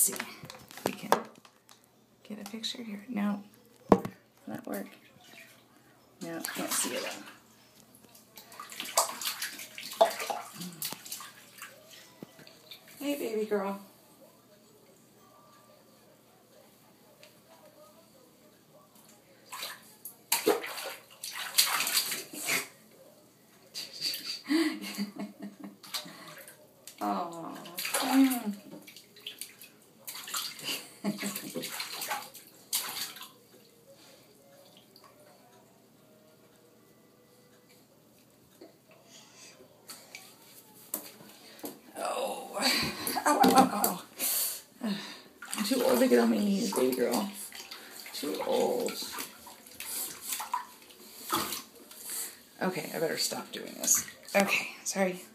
see. We can get a picture here. No. Will that work? No, can't see it all. Hey, baby girl. Oh. Oh. Ow, ow, ow, ow. I'm too old to get on my knees, baby girl. Too old. Okay, I better stop doing this. Okay, sorry.